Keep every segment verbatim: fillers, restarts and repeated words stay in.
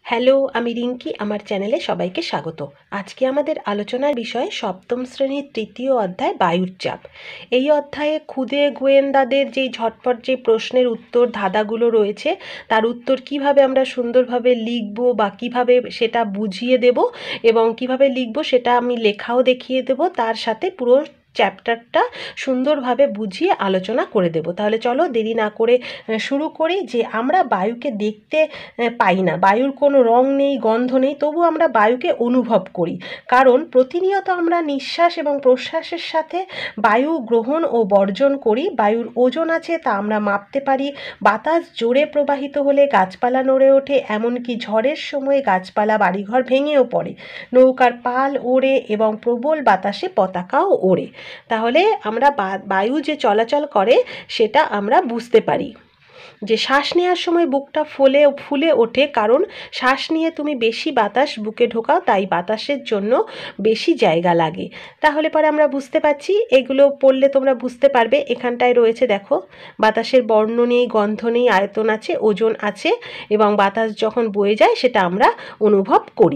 Hello, আমি রিঙ্কি। আমার চ্যানেলে সবাইকে স্বাগত। আজকে আমাদের আলোচনার বিষয় সপ্তম শ্রেণীর তৃতীয় অধ্যায় বায়ুর চাপ। এই অধ্যায়ে খুদে গোয়েন্দাদের যেই ঝটপট যে প্রশ্নের উত্তর ধাঁধাগুলো রয়েছে তার উত্তর কিভাবে আমরা সুন্দরভাবে লিখব বা কিভাবে সেটা বুঝিয়ে দেব এবং কিভাবে লিখব সেটা আমি লেখাও দেখিয়ে দেব, তার সাথে পুরো চ্যাপ্টারটা সুন্দরভাবে বুঝিয়ে আলোচনা করে দেব। তাহলে চলো দেরি না করে শুরু করি। যে আমরা বায়ুকে দেখতে পাই না, বায়ুর কোনো রং নেই, গন্ধ নেই, তবু আমরা বায়ুকে অনুভব করি, কারণ প্রতিনিয়ত আমরা নিঃশ্বাস এবং প্রশ্বাসের সাথে বায়ু গ্রহণ ও বর্জন করি। বায়ুর ওজন আছে, তা আমরা মাপতে পারি। বাতাস জোরে প্রবাহিত হলে গাছপালা নড়ে ওঠে, এমনকি ঝড়ের সময় গাছপালা বাড়িঘর ভেঙেও পড়ে। নৌকার পাল ওড়ে এবং প্রবল বাতাসে পতাকাও ওড়ে। তাহলে আমরা বায়ু যে চলাচল করে সেটা আমরা বুঝতে পারি। যে শ্বাস নেওয়ার সময় বুকটা ফুলে ফুলে ওঠে, কারণ শ্বাস নিয়ে তুমি বেশি বাতাস বুকে ঢোকাও, তাই বাতাসের জন্য বেশি জায়গা লাগে। তাহলে পরে আমরা বুঝতে পারছি, এগুলো পড়লে তোমরা বুঝতে পারবে। এখানটায় রয়েছে দেখো, বাতাসের বর্ণ নেই, গন্ধ নেই, আয়তন আছে, ওজন আছে এবং বাতাস যখন বয়ে যায় সেটা আমরা অনুভব করি।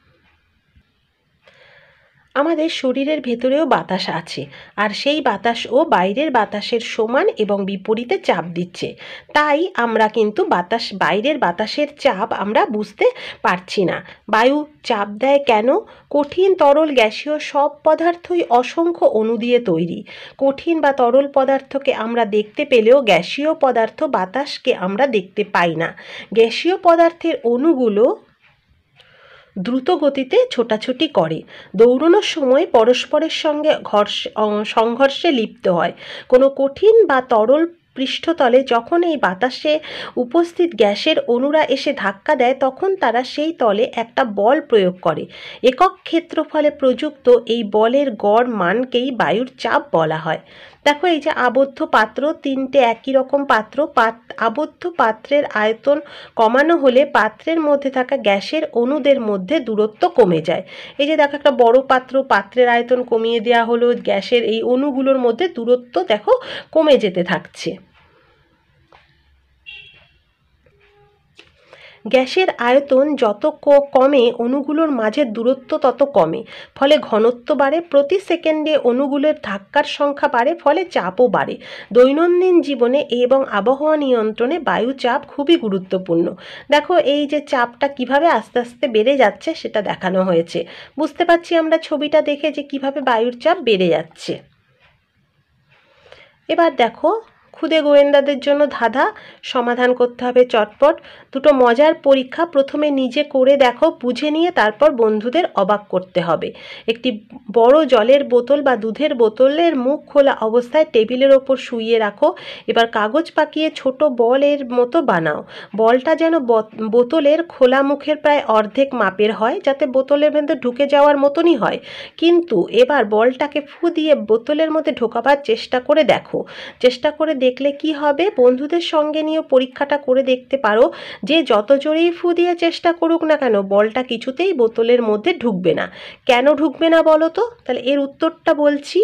আমাদের শরীরের ভেতরেও বাতাস আছে, আর সেই বাতাসও বাইরের বাতাসের সমান এবং বিপরীতে চাপ দিচ্ছে। তাই আমরা কিন্তু বাতাস বাইরের বাতাসের চাপ আমরা বুঝতে পারছি না। বায়ু চাপ দেয় কেন? কঠিন, তরল, গ্যাসীয় সব পদার্থই অসংখ্য অণু দিয়ে তৈরি। কঠিন বা তরল পদার্থকে আমরা দেখতে পেলেও গ্যাসীয় পদার্থ বাতাসকে আমরা দেখতে পাই না। গ্যাসীয় পদার্থের অণুগুলো দ্রুত গতিতে ছোটাছুটি করে, দৌড়ানোর সময় পরস্পরের সঙ্গে ঘর্ষ সংঘর্ষে লিপ্ত হয়। কোনো কঠিন বা তরল পৃষ্ঠতলে যখন এই বাতাসে উপস্থিত গ্যাসের অণুরা এসে ধাক্কা দেয়, তখন তারা সেই তলে একটা বল প্রয়োগ করে। একক ক্ষেত্রফলে প্রযুক্ত এই বলের গড় মানকেই বায়ুর চাপ বলা হয়। দেখো, এই যে আবদ্ধ পাত্র, তিনটে একই রকম পাত্র, আবদ্ধ পাত্রের আয়তন কমানো হলে পাত্রের মধ্যে থাকা গ্যাসের অণুদের মধ্যে দূরত্ব কমে যায়। এই যে দেখো, একটা বড় পাত্র, পাত্রের আয়তন কমিয়ে দেওয়া হলো, গ্যাসের এই অণুগুলোর মধ্যে দূরত্ব দেখো কমে যেতে থাকছে। গ্যাসের আয়তন যত কমে অণুগুলোর মাঝের দূরত্ব তত কমে, ফলে ঘনত্ব বাড়ে। প্রতি সেকেন্ডে অণুগুলোর ধাক্কার সংখ্যা বাড়ে, ফলে চাপও বাড়ে। দৈনন্দিন জীবনে এবং আবহাওয়া নিয়ন্ত্রণে বায়ু চাপ খুবই গুরুত্বপূর্ণ। দেখো, এই যে চাপটা কিভাবে আস্তে আস্তে বেড়ে যাচ্ছে সেটা দেখানো হয়েছে। বুঝতে পারছি আমরা ছবিটা দেখে যে কিভাবে বায়ুর চাপ বেড়ে যাচ্ছে। এবার দেখো, খুদে গোয়েন্দাদের জন্য ধাঁধা সমাধান করতে হবে চটপট। দুটো মজার পরীক্ষা, প্রথমে নিজে করে দেখো, বুঝে নিয়ে তারপর বন্ধুদের অবাক করতে হবে। একটি বড় জলের বোতল বা দুধের বোতলের মুখ খোলা অবস্থায় টেবিলের ওপর শুইয়ে রাখো। এবার কাগজ পাকিয়ে ছোট বলের মতো বানাও। বলটা যেন বোতলের খোলা মুখের প্রায় অর্ধেক মাপের হয়, যাতে বোতলের মধ্যে ঢুকে যাওয়ার মতনই হয়। কিন্তু এবার বলটাকে ফু দিয়ে বোতলের মধ্যে ঢোকাবার চেষ্টা করে দেখো। চেষ্টা করে দেখলে কি হবে, বন্ধুদের সঙ্গে নিয়ে পরীক্ষাটা করে দেখতে পারো যে যত জোরেই ফু দিয়ে চেষ্টা করুক না কেন, বলটা কিছুতেই বোতলের মধ্যে ঢুকবে না। কেন ঢুকবে না বলো তো? তাহলে এর উত্তরটা বলছি।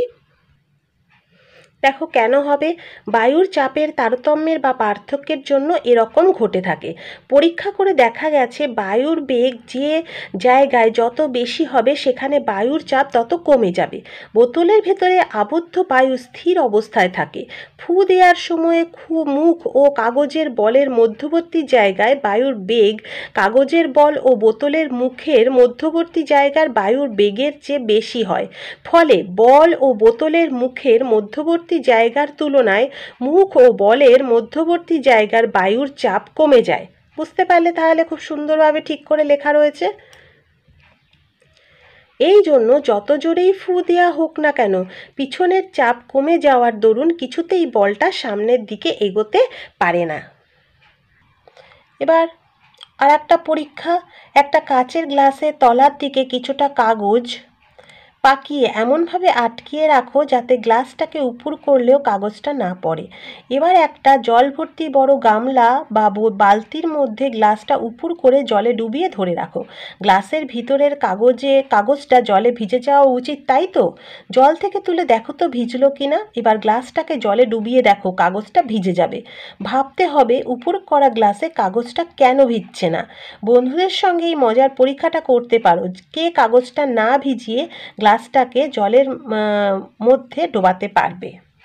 দেখো কেন হবে। বায়ুর চাপের তারতম্যের বা পার্থক্যের জন্য এরকম ঘটে থাকে। পরীক্ষা করে দেখা গেছে বায়ুর বেগ যে জায়গায় যত বেশি হবে সেখানে বায়ুর চাপ তত কমে যাবে। বোতলের ভেতরে আবদ্ধ বায়ু স্থির অবস্থায় থাকে। ফু দেওয়ার সময়ে খু মুখ ও কাগজের বলের মধ্যবর্তী জায়গায় বায়ুর বেগ কাগজের বল ও বোতলের মুখের মধ্যবর্তী জায়গার বায়ুর বেগের চেয়ে বেশি হয়। ফলে বল ও বোতলের মুখের মধ্যবর্তী জায়গার তুলনায় মুখ ও বলের মধ্যবর্তী জায়গার বায়ুর চাপ কমে যায়। বুঝতে পারলে? তাহলে খুব সুন্দরভাবে ঠিক করে লেখা রয়েছে। এই জন্য যত জোরেই ফু দেওয়া হোক না কেন, পিছনের চাপ কমে যাওয়ার দরুন কিছুতেই বলটা সামনের দিকে এগোতে পারে না। এবার আর একটা পরীক্ষা, একটা কাচের গ্লাসে তলার দিকে কিছুটা কাগজ পাকিয়ে এমনভাবে আটকিয়ে রাখো যাতে গ্লাসটাকে উপুড় করলেও কাগজটা না পড়ে। এবার একটা জল ভর্তি বড় গামলা বা বালতির মধ্যে গ্লাসটা উপুড় করে জলে ডুবিয়ে ধরে রাখো। গ্লাসের ভিতরের কাগজে কাগজটা জলে ভিজে যাওয়া উচিত, তাই তো? জল থেকে তুলে দেখো তো ভিজলো কিনা। এবার গ্লাসটাকে জলে ডুবিয়ে দেখো, কাগজটা ভিজে যাবে। ভাবতে হবে উপুড় করা গ্লাসে কাগজটা কেন ভিজছে না। বন্ধুদের সঙ্গে এই মজার পরীক্ষাটা করতে পারো, কে কাগজটা না ভিজিয়ে গ্লাসটাকে জলের মধ্যে ডোবাতে পারবে।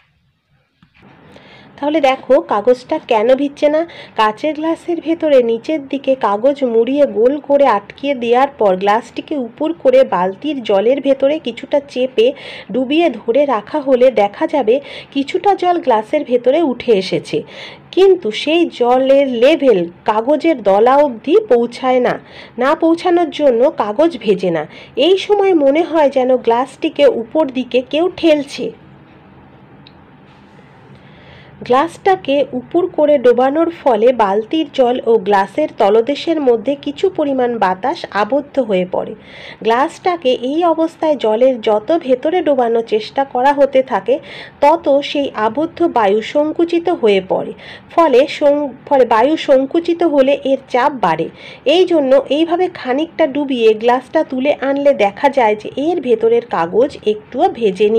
তাহলে দেখো কাগজটা কেন ভিজছে না। কাচের গ্লাসের ভেতরে নিচের দিকে কাগজ মুড়িয়ে গোল করে আটকিয়ে দেওয়ার পর গ্লাসটিকে উপর করে বালতির জলের ভেতরে কিছুটা চেপে ডুবিয়ে ধরে রাখা হলে দেখা যাবে কিছুটা জল গ্লাসের ভেতরে উঠে এসেছে, কিন্তু সেই জলের লেভেল কাগজের দলা অবধি পৌঁছায় না। না পৌঁছানোর জন্য কাগজ ভেজে না। এই সময় মনে হয় যেন গ্লাসটিকে উপর দিকে কেউ ঠেলছে। গ্লাসটাকে উপুড় করে ডোবানোর ফলে বালতির জল ও গ্লাসের তলদেশের মধ্যে কিছু পরিমাণ বাতাস আবদ্ধ হয়ে পড়ে। গ্লাসটাকে এই অবস্থায় জলের যত ভেতরে ডোবানোর চেষ্টা করা হতে থাকে তত সেই আবদ্ধ বায়ু সংকুচিত হয়ে পড়ে। ফলে ফলে বায়ু সংকুচিত হলে এর চাপ বাড়ে। এই জন্য এইভাবে খানিকটা ডুবিয়ে গ্লাসটা তুলে আনলে দেখা যায় যে এর ভেতরের কাগজ একটুও ভেজেনি।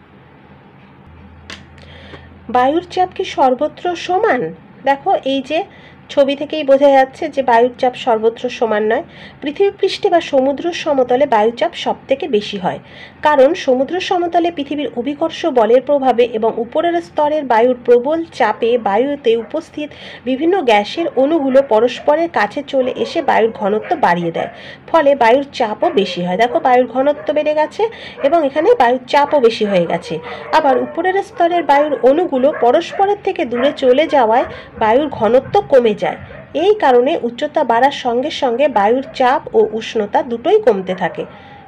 বায়ুর চাপ কি সর্বত্র সমান? দেখো এই যে ছবি থেকেই বোঝা যাচ্ছে যে বায়ুর চাপ সর্বত্র সমান নয়। পৃথিবী পৃষ্ঠে বা সমুদ্র সমতলে বায়ুচাপ সব থেকে বেশি হয়, কারণ সমুদ্র সমতলে পৃথিবীর অভিকর্ষ বলের প্রভাবে এবং উপরের স্তরের বায়ুর প্রবল চাপে বায়ুতে উপস্থিত বিভিন্ন গ্যাসের অণুগুলো পরস্পরের কাছে চলে এসে বায়ুর ঘনত্ব বাড়িয়ে দেয়। ফলে বায়ুর চাপও বেশি হয়। দেখো বায়ুর ঘনত্ব বেড়ে গেছে এবং এখানে বায়ুর চাপও বেশি হয়ে গেছে। আবার উপরের স্তরের বায়ুর অণুগুলো পরস্পরের থেকে দূরে চলে যাওয়ায় বায়ুর ঘনত্ব কমে যায়। এই কারণে উচ্চতা বাড়ার সঙ্গে সঙ্গে বায়ুর চাপ ও উষ্ণতা দুটোই কমতে থাকে।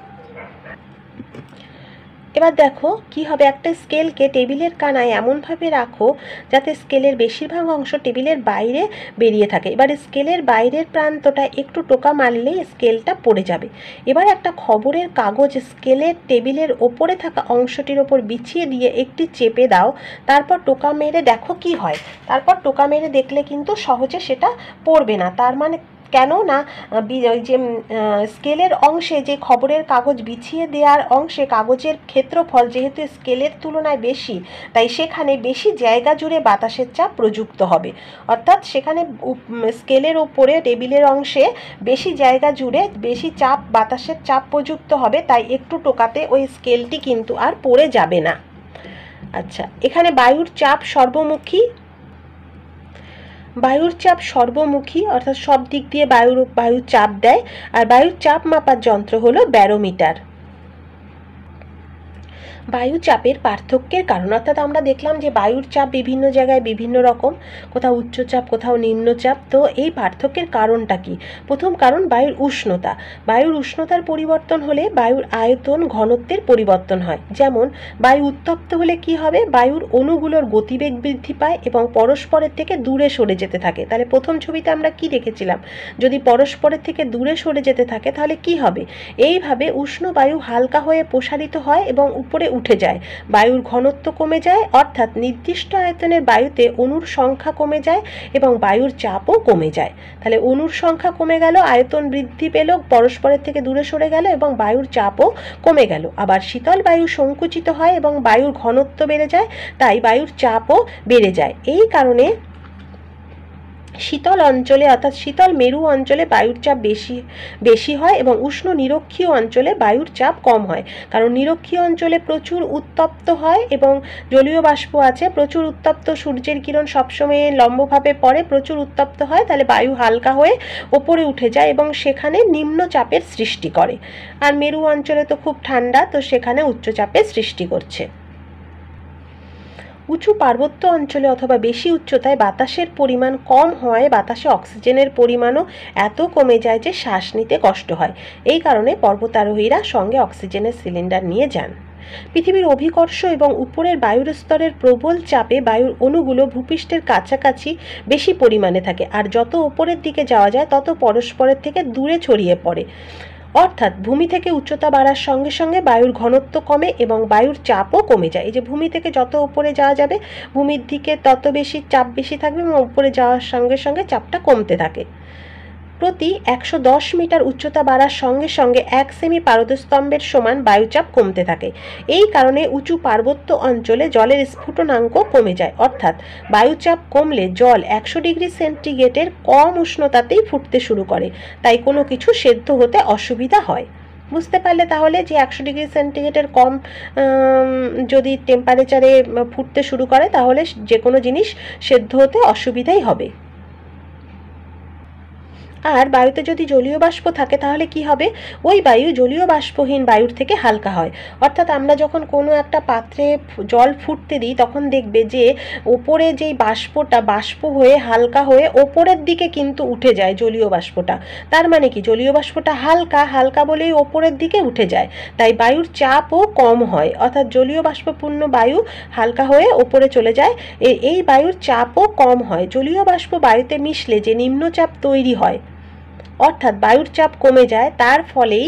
এবার দেখো কি হবে, একটা স্কেলকে টেবিলের কানায় এমনভাবে রাখো যাতে স্কেলের বেশিরভাগ অংশ টেবিলের বাইরে বেরিয়ে থাকে। এবার স্কেলের বাইরের প্রান্তটা একটু টোকা মারলেই স্কেলটা পড়ে যাবে। এবার একটা খবরের কাগজ স্কেলের টেবিলের ওপরে থাকা অংশটির ওপর বিছিয়ে দিয়ে একটি চেপে দাও, তারপর টোকা মেরে দেখো কি হয়। তারপর টোকা মেরে দেখলে কিন্তু সহজে সেটা পড়বে না। তার মানে কেন না ওই যে স্কেলের অংশে যে খবরের কাগজ বিছিয়ে দেওয়ার অংশে কাগজের ক্ষেত্রফল যেহেতু স্কেলের তুলনায় বেশি, তাই সেখানে বেশি জায়গা জুড়ে বাতাসের চাপ প্রযুক্ত হবে। অর্থাৎ সেখানে স্কেলের ওপরে টেবিলের অংশে বেশি জায়গা জুড়ে বেশি চাপ বাতাসের চাপ প্রযুক্ত হবে, তাই একটু টোকাতে ওই স্কেলটি কিন্তু আর পড়ে যাবে না। আচ্ছা, এখানে বায়ুর চাপ সর্বমুখী। বায়ুর চাপ সর্বমুখী অর্থাৎ সব দিক দিয়ে বায়ুর বায়ুর চাপ দেয়। আর বায়ুর চাপ মাপার যন্ত্র হলো ব্যারোমিটার। বায়ু চাপের পার্থক্যের কারণ, অর্থাৎ আমরা দেখলাম যে বায়ুর চাপ বিভিন্ন জায়গায় বিভিন্ন রকম, কোথাও উচ্চচাপ কোথাও নিম্নচাপ। তো এই পার্থক্যের কারণটা কি? প্রথম কারণ বায়ুর উষ্ণতা। বায়ুর উষ্ণতার পরিবর্তন হলে বায়ুর আয়তন ঘনত্বের পরিবর্তন হয়। যেমন বায়ু উত্তপ্ত হলে কি হবে, বায়ুর অণুগুলোর গতিবেগ বৃদ্ধি পায় এবং পরস্পরের থেকে দূরে সরে যেতে থাকে। তাহলে প্রথম ছবিতে আমরা কি দেখেছিলাম, যদি পরস্পরের থেকে দূরে সরে যেতে থাকে তাহলে কি হবে, এইভাবে উষ্ণ বায়ু হালকা হয়ে প্রসারিত হয় এবং উপরে উঠে যায়। বায়ুর ঘনত্ব কমে যায়, অর্থাৎ নির্দিষ্ট আয়তনের বায়ুতে অণুর সংখ্যা কমে যায় এবং বায়ুর চাপও কমে যায়। তাহলে অণুর সংখ্যা কমে গেল, আয়তন বৃদ্ধি পেল, পরস্পরের থেকে দূরে সরে গেল এবং বায়ুর চাপও কমে গেল। আবার শীতল বায়ু সংকুচিত হয় এবং বায়ুর ঘনত্ব বেড়ে যায়, তাই বায়ুর চাপও বেড়ে যায়। এই কারণে শীতল অঞ্চলে অর্থাৎ শীতল মেরু অঞ্চলে বায়ুর চাপ বেশি বেশি হয় এবং উষ্ণ নিরক্ষীয় অঞ্চলে বায়ুর চাপ কম হয়। কারণ নিরক্ষীয় অঞ্চলে প্রচুর উত্তপ্ত হয় এবং জলীয় বাষ্প আছে, প্রচুর উত্তপ্ত, সূর্যের কিরণ সবসময় লম্বভাবে পড়ে, প্রচুর উত্তপ্ত হয়, তাহলে বায়ু হালকা হয়ে ওপরে উঠে যায় এবং সেখানে নিম্নচাপের সৃষ্টি করে। আর মেরু অঞ্চলে তো খুব ঠান্ডা, তো সেখানে উচ্চচাপের সৃষ্টি করছে। উঁচু পার্বত্য অঞ্চলে অথবা বেশি উচ্চতায় বাতাসের পরিমাণ কম হওয়ায় বাতাসে অক্সিজেনের পরিমাণও এত কমে যায় যে শ্বাস নিতে কষ্ট হয়। এই কারণে পর্বতারোহীরা সঙ্গে অক্সিজেনের সিলিন্ডার নিয়ে যান। পৃথিবীর অভিকর্ষ এবং উপরের বায়ুর স্তরের প্রবল চাপে বায়ুর অণুগুলো ভূপৃষ্ঠের কাছাকাছি বেশি পরিমাণে থাকে, আর যত ওপরের দিকে যাওয়া যায় তত পরস্পরের থেকে দূরে ছড়িয়ে পড়ে। অর্থাৎ ভূমি থেকে উচ্চতা বাড়ার সঙ্গে সঙ্গে বায়ুর ঘনত্ব কমে এবং বায়ুর চাপও কমে যায়। এই যে ভূমি থেকে যত উপরে যাওয়া যাবে ভূমির দিকে তত বেশি চাপ বেশি থাকবে এবং উপরে যাওয়ার সঙ্গে সঙ্গে চাপটা কমতে থাকে। প্রতি একশো দশ মিটার উচ্চতা বাড়ার সঙ্গে সঙ্গে এক সেমি পারদস্তম্ভের সমান বায়ুচাপ কমতে থাকে। এই কারণে উঁচু পার্বত্য অঞ্চলে জলের স্ফুটনাঙ্ক কমে যায়, অর্থাৎ বায়ুচাপ কমলে জল একশো ডিগ্রি সেন্টিগ্রেডের কম উষ্ণতাতেই ফুটতে শুরু করে, তাই কোনো কিছু সেদ্ধ হতে অসুবিধা হয়। বুঝতে পারলে তাহলে যে একশো ডিগ্রি সেন্টিগ্রেডের কম যদি টেম্পারেচারে ফুটতে শুরু করে তাহলে যে কোনো জিনিস সেদ্ধ হতে অসুবিধাই হবে। আর বায়ুতে যদি জলীয় বাষ্প থাকে তাহলে কি হবে, ওই বায়ু জলীয় বাষ্পহীন বায়ুর থেকে হালকা হয়। অর্থাৎ আমরা যখন কোনো একটা পাত্রে জল ফুটতে দিই তখন দেখবে যে ওপরে যেই বাষ্পটা বাষ্প হয়ে হালকা হয়ে ওপরের দিকে কিন্তু উঠে যায় জলীয় বাষ্পটা। তার মানে কি জলীয় বাষ্পটা হালকা হালকা বলেই ওপরের দিকে উঠে যায়, তাই বায়ুর চাপও কম হয়। অর্থাৎ জলীয় বাষ্পপূর্ণ বায়ু হালকা হয়ে ওপরে চলে যায়, এই বায়ুর চাপও কম হয়। জলীয় বাষ্প বায়ুতে মিশলে যে নিম্নচাপ তৈরি হয় অর্থাৎ বায়ুর চাপ কমে যায়, তার ফলেই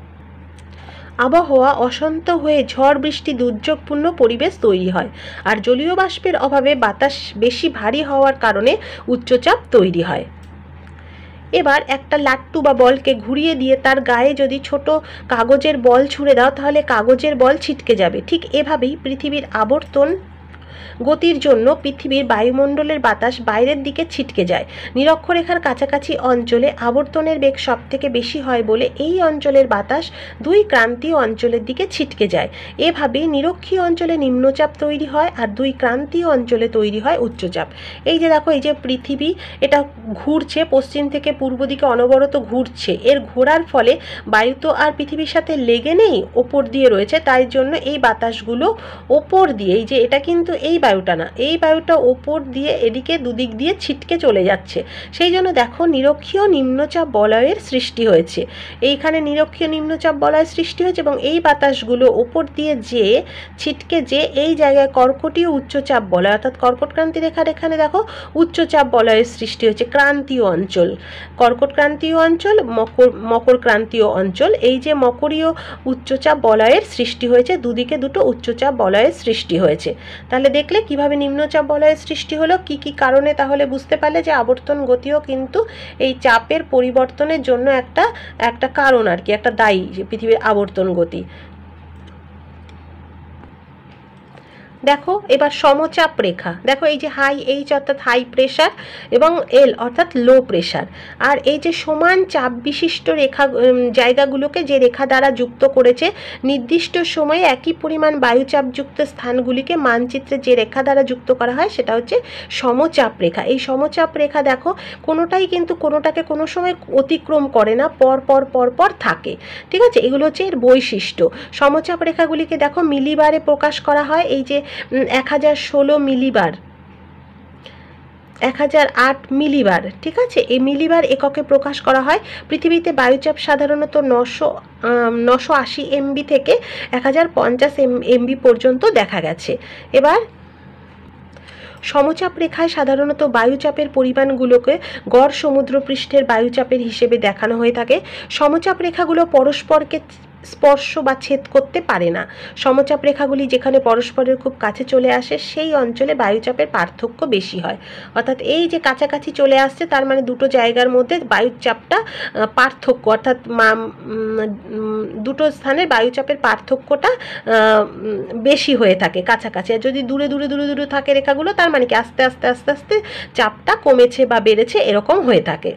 আবহাওয়া অশান্ত হয়ে ঝড় বৃষ্টি দুর্যোগপূর্ণ পরিবেশ তৈরি হয়। আর জলীয় বাষ্পের অভাবে বাতাস বেশি ভারী হওয়ার কারণে উচ্চচাপ তৈরি হয়। এবার একটা লাট্টু বা বলকে ঘুরিয়ে দিয়ে তার গায়ে যদি ছোট কাগজের বল ছুঁড়ে দাও তাহলে কাগজের বল ছিটকে যাবে। ঠিক এভাবেই পৃথিবীর আবর্তন গতির জন্য পৃথিবীর বায়ুমণ্ডলের বাতাস বাইরের দিকে ছিটকে যায়। নিরক্ষরেখার কাছাকাছি অঞ্চলে আবর্তনের বেগ সব থেকে বেশি হয় বলে এই অঞ্চলের বাতাস দুই ক্রান্তীয় অঞ্চলের দিকে ছিটকে যায়। এভাবে নিরক্ষীয় অঞ্চলে নিম্নচাপ তৈরি হয় আর দুই ক্রান্তীয় অঞ্চলে তৈরি হয় উচ্চচাপ। এই যে দেখো, এই যে পৃথিবী এটা ঘুরছে, পশ্চিম থেকে পূর্ব দিকে অনবরত ঘুরছে, এর ঘোরার ফলে বায়ু তো আর পৃথিবীর সাথে লেগে নেই, ওপর দিয়ে রয়েছে, তাই জন্য এই বাতাসগুলো ওপর দিয়ে, এই যে এটা কিন্তু এই বায়ুটা না, এই বায়ুটা ওপর দিয়ে এদিকে দুদিক দিয়ে ছিটকে চলে যাচ্ছে। সেই জন্য দেখো নিরক্ষীয় নিম্নচাপ বলয়ের সৃষ্টি হয়েছে। এইখানে নিরক্ষীয় নিম্নচাপ বলয়ের সৃষ্টি হয়েছে এবং এই বাতাসগুলো ওপর দিয়ে যে ছিটকে যে এই জায়গায় কর্কটীয় উচ্চচাপ বলয়, অর্থাৎ কর্কটক্রান্তি রেখার এখানে দেখো উচ্চচাপ বলয়ের সৃষ্টি হয়েছে। ক্রান্তীয় অঞ্চল, কর্কটক্রান্তীয় অঞ্চল, মকর মকর ক্রান্তীয় অঞ্চল, এই যে মকরীয় উচ্চচাপ বলয়ের সৃষ্টি হয়েছে, দুদিকে দুটো উচ্চচাপ বলয়ের সৃষ্টি হয়েছে। তাহলে দেখলে কিভাবে নিম্নচাপ বলয়ের সৃষ্টি হলো, কি কি কারণে, তাহলে বুঝতে পারলে যে আবর্তন গতিও কিন্তু এই চাপের পরিবর্তনের জন্য একটা একটা কারণ আর কি, একটা দায়ী পৃথিবীর আবর্তন গতি। দেখো এবার সমচাপ রেখা, দেখো এই যে হাই এইচ অর্থাৎ হাই প্রেশার এবং এল অর্থাৎ লো প্রেশার, আর এই যে সমান চাপ বিশিষ্ট রেখা জায়গাগুলোকে যে রেখা দ্বারা যুক্ত করেছে, নির্দিষ্ট সময়ে একই পরিমাণ বায়ুচাপযুক্ত স্থানগুলিকে মানচিত্রে যে রেখা দ্বারা যুক্ত করা হয় সেটা হচ্ছে সমচাপ রেখা। এই সমচাপ রেখা দেখো কোনোটাই কিন্তু কোনোটাকে কোনো সময় অতিক্রম করে না, পর পর পর পর থাকে, ঠিক আছে। এগুলো হচ্ছে এর বৈশিষ্ট্য। সমচাপ রেখাগুলিকে দেখো মিলিবারে প্রকাশ করা হয়, এই যে এক হাজার ষোলো মিলিবার, এক হাজার আট মিলিবার, ঠিক আছে, এই মিলিবার এককে প্রকাশ করা হয়। পৃথিবীতে বায়ুচাপ সাধারণত নশো নশো আশি এমবি থেকে এক হাজার পঞ্চাশ এমবি পর্যন্ত দেখা গেছে। এবার সমচাপ রেখায় সাধারণত বায়ুচাপের পরিমাণগুলোকে গড় সমুদ্রপৃষ্ঠের বায়ুচাপের হিসেবে দেখানো হয়ে থাকে। সমচাপ রেখাগুলো পরস্পরকে স্পর্শ বা ছেদ করতে পারে না। সমচাপ রেখাগুলি যেখানে পরস্পরের খুব কাছে চলে আসে সেই অঞ্চলে বায়ুচাপের পার্থক্য বেশি হয়। অর্থাৎ এই যে কাছাকাছি চলে আসছে তার মানে দুটো জায়গার মধ্যে বায়ুচাপটা পার্থক্য, অর্থাৎ দুটো স্থানের বায়ুচাপের পার্থক্যটা বেশি হয়ে থাকে কাছাকাছি। আর যদি দূরে দূরে দূরে দূরে থাকে রেখাগুলো তার মানে কি আস্তে আস্তে আস্তে আস্তে চাপটা কমেছে বা বেড়েছে, এরকম হয়ে থাকে।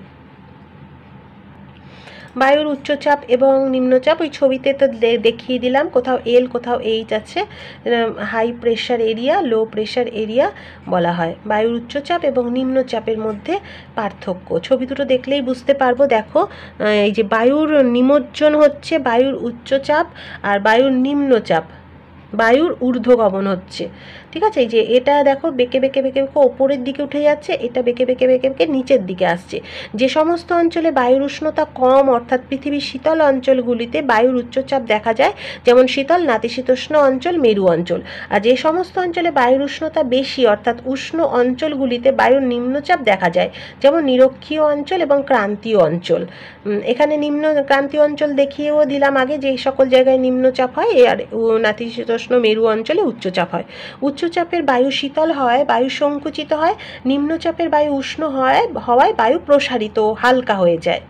বায়ুর উচ্চচাপ এবং নিম্নচাপ ওই ছবিতে তো দেখিয়ে দিলাম, কোথাও এল কোথাও এইচ আছে, high pressure area low pressure area বলা হয়। বায়ুর উচ্চচাপ এবং নিম্নচাপের মধ্যে পার্থক্য ছবি দুটো দেখলেই বুঝতে পারবো। দেখো এই যে বায়ুর নিমজ্জন হচ্ছে বায়ুর উচ্চচাপ, আর বায়ুর নিম্নচাপ বায়ুর ঊর্ধ্বগমন হচ্ছে। ঠিক আছে, এই যে এটা দেখো বেঁকে বেঁকে বেঁকে বেঁকে ওপরের দিকে উঠে যাচ্ছে, এটা বেঁকে বেঁকে বেঁকে বেঁকে নিচের দিকে আসছে। যে সমস্ত অঞ্চলে বায়ুর উষ্ণতা কম অর্থাৎ পৃথিবীর শীতল অঞ্চলগুলিতে বায়ুর উচ্চচাপ দেখা যায়, যেমন শীতল নাতিশীতোষ্ণ অঞ্চল, মেরু অঞ্চল। আর যে সমস্ত অঞ্চলে বায়ুর উষ্ণতা বেশি অর্থাৎ উষ্ণ অঞ্চলগুলিতে বায়ুর নিম্নচাপ দেখা যায়, যেমন নিরক্ষীয় অঞ্চল এবং ক্রান্তীয় অঞ্চল। এখানে নিম্ন ক্রান্তীয় অঞ্চল দেখিয়েও দিলাম আগে, যে সকল জায়গায় নিম্নচাপ হয় আর নাতিশীতোষ্ণ মেরু অঞ্চলে উচ্চচাপ হয়। উচ্চচাপের বায়ু শীতল হয়, বায়ু সংকুচিত হয়, নিম্নচাপের বায়ু উষ্ণ হয় হওয়ায় বায়ু প্রসারিত হালকা হয়ে যায়।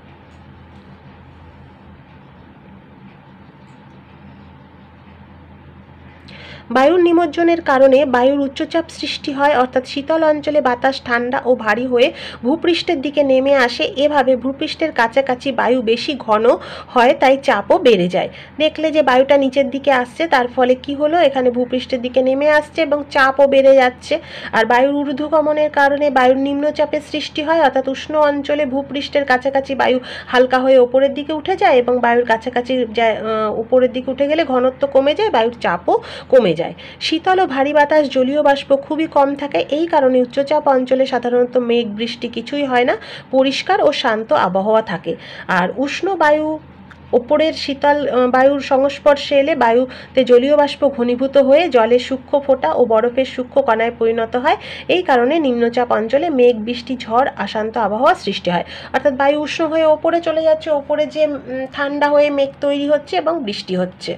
বায়ুর নিমজ্জনের কারণে বায়ুর উচ্চচাপ সৃষ্টি হয় অর্থাৎ শীতল অঞ্চলে বাতাস ঠান্ডা ও ভারী হয়ে ভূপৃষ্ঠের দিকে নেমে আসে। এভাবে ভূপৃষ্ঠের কাছাকাছি বায়ু বেশি ঘন হয়, তাই চাপও বেড়ে যায়। দেখলে যে বায়ুটা নিচের দিকে আসছে, তার ফলে কি হলো, এখানে ভূপৃষ্ঠের দিকে নেমে আসছে এবং চাপও বেড়ে যাচ্ছে। আর বায়ুর ঊর্ধ্বগমনের কারণে বায়ুর নিম্নচাপের সৃষ্টি হয় অর্থাৎ উষ্ণ অঞ্চলে ভূপৃষ্ঠের কাছাকাছি বায়ু হালকা হয়ে ওপরের দিকে উঠে যায় এবং বায়ুর কাছাকাছি যায় উপরের দিকে উঠে গেলে ঘনত্ব কমে যায়, বায়ুর চাপও কমে যায়। শীতল ও ভারী বাতাস, জলীয় বাষ্প খুবই কম থাকে। এই কারণে উচ্চচাপ অঞ্চলে সাধারণত মেঘ বৃষ্টি কিছুই হয় না, পরিষ্কার ও শান্ত আবহাওয়া থাকে। আর উষ্ণ বায়ু ওপরের শীতল বায়ুর সংস্পর্শে এলে বায়ুতে জলীয় বাষ্প ঘনীভূত হয়ে জলের সূক্ষ্ম ফোঁটা ও বরফের সূক্ষ্ম কণায় পরিণত হয়। এই কারণে নিম্নচাপ অঞ্চলে মেঘ বৃষ্টি ঝড় অশান্ত আবহাওয়া সৃষ্টি হয়। অর্থাৎ বায়ু উষ্ণ হয়ে ওপরে চলে যাচ্ছে, ওপরে যে ঠান্ডা হয়ে মেঘ তৈরি হচ্ছে এবং বৃষ্টি হচ্ছে।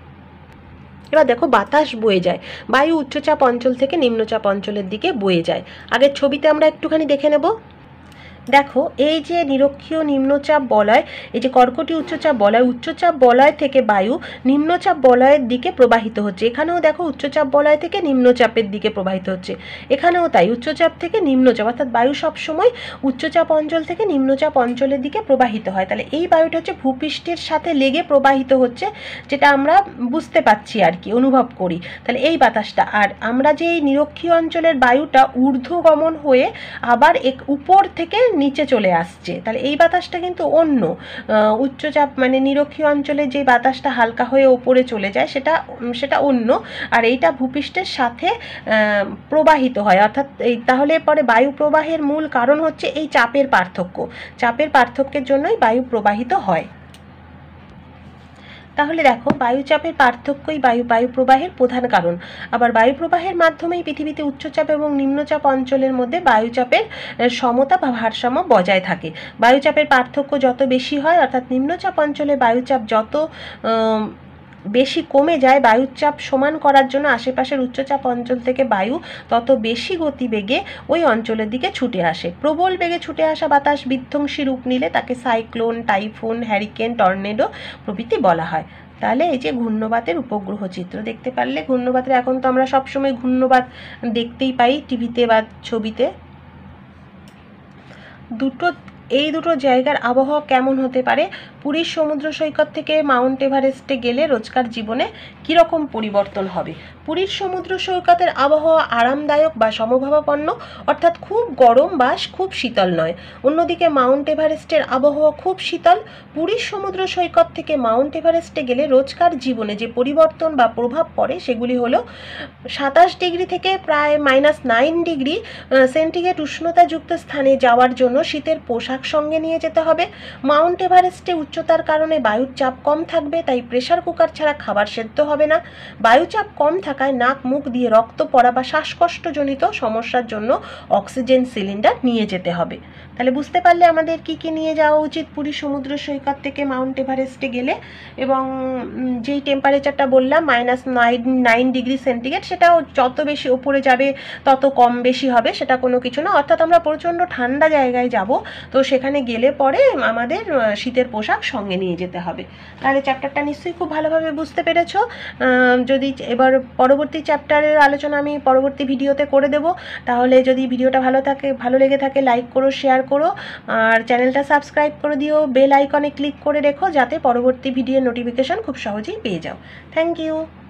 এবার দেখো বাতাস বয়ে যায়, বায়ু উচ্চচাপ অঞ্চল থেকে নিম্নচাপ অঞ্চলের দিকে বয়ে যায়। আগের ছবিতে আমরা একটুখানি দেখে নেব। দেখো এই যে নিরক্ষীয় নিম্নচাপ বলয়, এই যে কর্কটি উচ্চচাপ বলয়, উচ্চচাপ বলয় থেকে বায়ু নিম্নচাপ বলয়ের দিকে প্রবাহিত হচ্ছে। এখানেও দেখো উচ্চচাপ বলয় থেকে নিম্নচাপের দিকে প্রবাহিত হচ্ছে, এখানেও তাই উচ্চচাপ থেকে নিম্নচাপ, অর্থাৎ বায়ু সবসময় উচ্চচাপ অঞ্চল থেকে নিম্নচাপ অঞ্চলের দিকে প্রবাহিত হয়। তাহলে এই বায়ুটা হচ্ছে ভূপৃষ্ঠের সাথে লেগে প্রবাহিত হচ্ছে, যেটা আমরা বুঝতে পাচ্ছি আর কি, অনুভব করি। তাহলে এই বাতাসটা, আর আমরা যে এই নিরক্ষীয় অঞ্চলের বায়ুটা ঊর্ধ্বগমন হয়ে আবার এক উপর থেকে নিচে চলে আসছে, তাহলে এই বাতাসটা কিন্তু অন্য। উচ্চচাপ মানে নিরক্ষীয় অঞ্চলে যে বাতাসটা হালকা হয়ে ওপরে চলে যায় সেটা সেটা অন্য, আর এইটা ভূপৃষ্ঠের সাথে প্রবাহিত হয়। অর্থাৎ এই তাহলে পরে বায়ু প্রবাহের মূল কারণ হচ্ছে এই চাপের পার্থক্য, চাপের পার্থক্যের জন্যই বায়ু প্রবাহিত হয়। তাহলে দেখো বায়ুচাপের পার্থক্যই বায়ু বায়ু প্রবাহের প্রধান কারণ। আবার বায়ু প্রবাহের মাধ্যমেই পৃথিবীতে উচ্চচাপ এবং নিম্নচাপ অঞ্চলের মধ্যে বায়ুচাপের সমতা বা ভারসাম্য বজায় থাকে। বায়ুচাপের পার্থক্য যত বেশি হয় অর্থাৎ নিম্নচাপ অঞ্চলে বায়ুচাপ যত বেশি কমে যায়, বায়ুর চাপ সমান করার জন্য আশেপাশের উচ্চচাপ অঞ্চল থেকে বায়ু তত বেশি গতিবেগে ওই অঞ্চলের দিকে ছুটে আসে। প্রবল বেগে ছুটে আসা বাতাস বিধ্বংসী রূপ নিলে তাকে সাইক্লোন, টাইফুন, হ্যারিকেন, টর্নেডো প্রভৃতি বলা হয়। তাহলে এই যে ঘূর্ণবাতের উপগ্রহ চিত্র দেখতে পারলে, ঘূর্ণবাতের এখন তো আমরা সবসময় ঘূর্ণবাত দেখতেই পাই টিভিতে বা ছবিতে। দুটো এই দুটো জায়গার আবহাওয়া কেমন হতে পারে? পুরীর সমুদ্র সৈকত থেকে মাউন্ট এভারেস্টে গেলে রোজকার জীবনে কীরকম পরিবর্তন হবে? পুরীর সমুদ্র সৈকতের আবহাওয়া আরামদায়ক বা সমভাবাপন্ন, অর্থাৎ খুব গরম বা খুব শীতল নয়। অন্যদিকে মাউন্ট এভারেস্টের আবহাওয়া খুব শীতল। পুরীর সমুদ্র সৈকত থেকে মাউন্ট এভারেস্টে গেলে রোজকার জীবনে যে পরিবর্তন বা প্রভাব পড়ে সেগুলি হলো, সাতাশ ডিগ্রি থেকে প্রায় মাইনাস নাইন ডিগ্রি সেন্টিগ্রেড উষ্ণতাযুক্ত স্থানে যাওয়ার জন্য শীতের পোশাক সঙ্গে নিয়ে যেতে হবে। মাউন্ট এভারেস্টে উচ্চতার কারণে বায়ুর চাপ কম থাকবে, তাই প্রেসার কুকার ছাড়া খাবার সেদ্ধ হবে না। বায়ুচাপ কম থাকায় নাক মুখ দিয়ে রক্ত পড়া বা শ্বাসকষ্টজনিত সমস্যার জন্য অক্সিজেন সিলিন্ডার নিয়ে যেতে হবে। তাহলে বুঝতে পারলে আমাদের কি কি নিয়ে যাওয়া উচিত পুরী সমুদ্র সৈকত থেকে মাউন্ট এভারেস্টে গেলে। এবং যেই টেম্পারেচারটা বললাম minus nine nine degree centigrade, সেটাও যত বেশি ওপরে যাবে তত কম বেশি হবে, সেটা কোনো কিছু না। অর্থাৎ আমরা প্রচণ্ড ঠান্ডা জায়গায় যাব, তো সেখানে গেলে পরে আমাদের শীতের পোশাক সঙ্গে নিয়ে যেতে হবে। তাহলে চ্যাপ্টারটা নিশ্চয়ই খুব ভালোভাবে বুঝতে পেরেছো। যদি এবার পরবর্তী চ্যাপ্টারের আলোচনা আমি পরবর্তী ভিডিওতে করে দেব। তাহলে যদি ভিডিওটা ভালো থাকে ভালো লেগে থাকে লাইক করো, শেয়ার করো, আর চ্যানেলটা সাবস্ক্রাইব করে দিও। বেল আইকনে ক্লিক করে রেখো যাতে পরবর্তী ভিডিওর নোটিফিকেশন খুব সহজেই পেয়ে যাও। Thank you.